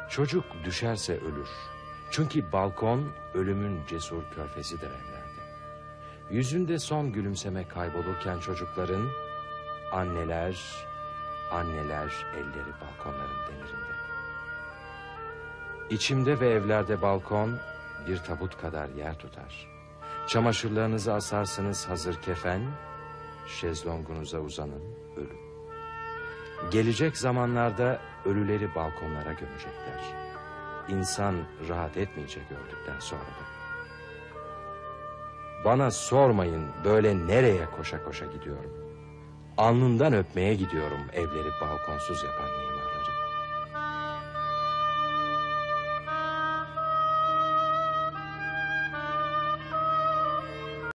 Çocuk düşerse ölür. Çünkü balkon ölümün cesur körfezidir evlerde. Yüzünde son gülümseme kaybolurken çocukların, anneler elleri balkonların demirinde. İçimde ve evlerde balkon bir tabut kadar yer tutar. Çamaşırlarınızı asarsınız hazır kefen, şezlongunuza uzanın ölün. Gelecek zamanlarda ölüleri balkonlara gömecekler. İnsan rahat etmeyecek öldükten sonra da. Bana sormayın böyle nereye koşa koşa gidiyorum. Alnından öpmeye gidiyorum evleri balkonsuz yapan mimar.